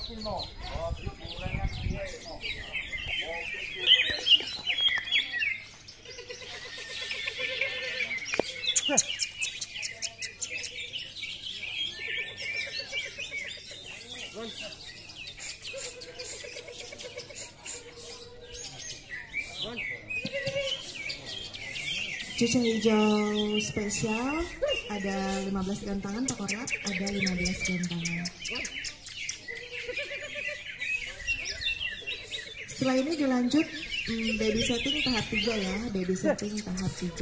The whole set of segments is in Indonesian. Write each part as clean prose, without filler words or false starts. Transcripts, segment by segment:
Cucah hijau spesial ada 15 gantangan, Pak Korlap ada 15 gantangan. Setelah ini dilanjut baby setting tahap 3 ya, baby setting tahap 3.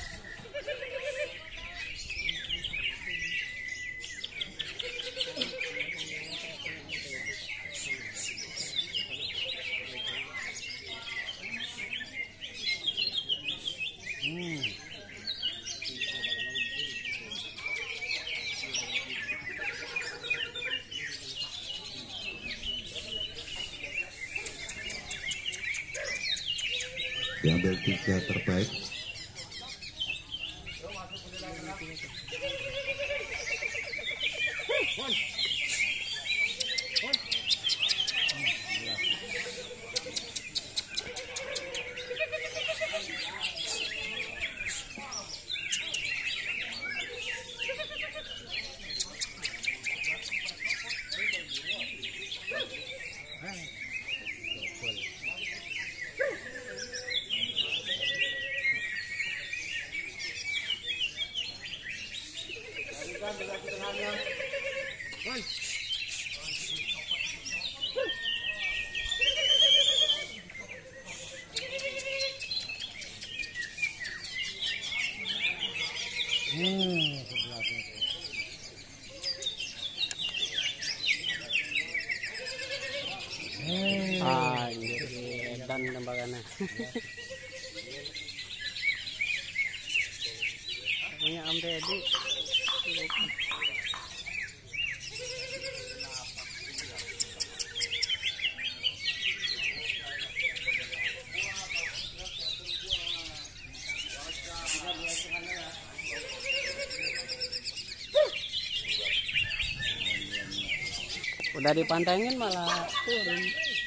Diambil 3 terbaik. Dan tembakannya. Punya Om Deddy. Udah dipantengin malah turun.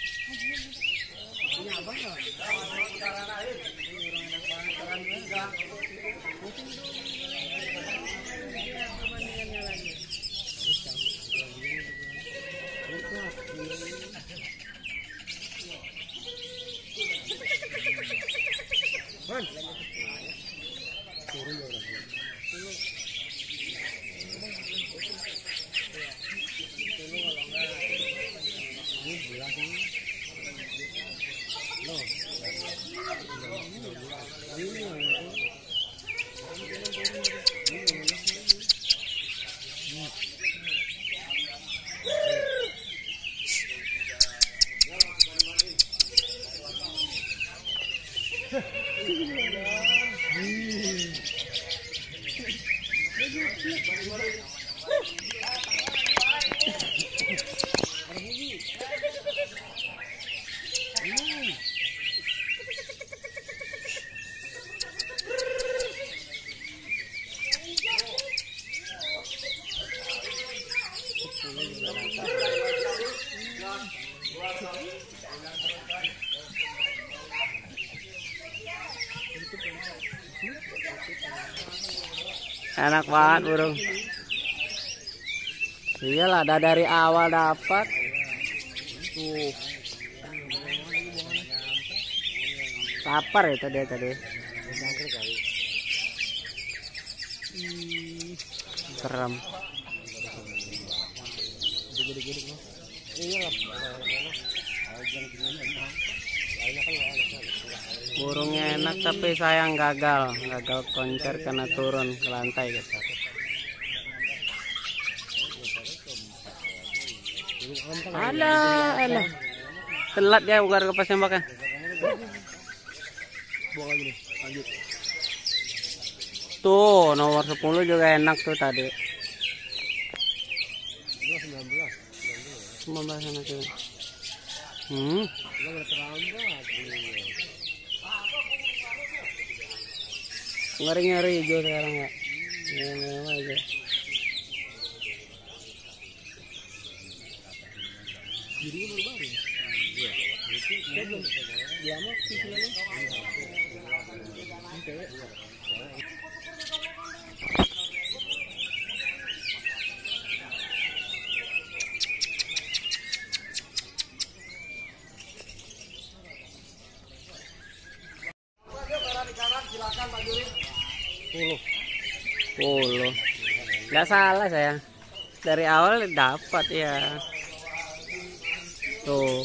Enak banget burung. Iyalah, dari awal dapat. Lapar itu dia tadi. Serem. Burungnya enak tapi sayang gagal koncer karena turun ke lantai gitu. Alah. Telat ya bukan ke pasembakan. Tuh nomor 10 juga enak tuh tadi. 19 enak tuh. Ngeri hijau sekarang ya. Aja. Puluh. Nggak salah saya. Dari awal dapat ya. Tuh.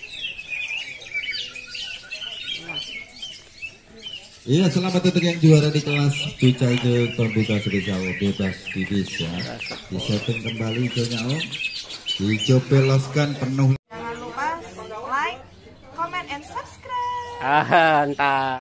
Iya, selamat untuk yang juara di kelas cuca itu komputer spesial bebas tipis ya. Disetting kembali hijaunya Om. Dicopeloskan penuh. Jangan lupa like, comment, and subscribe. Entah.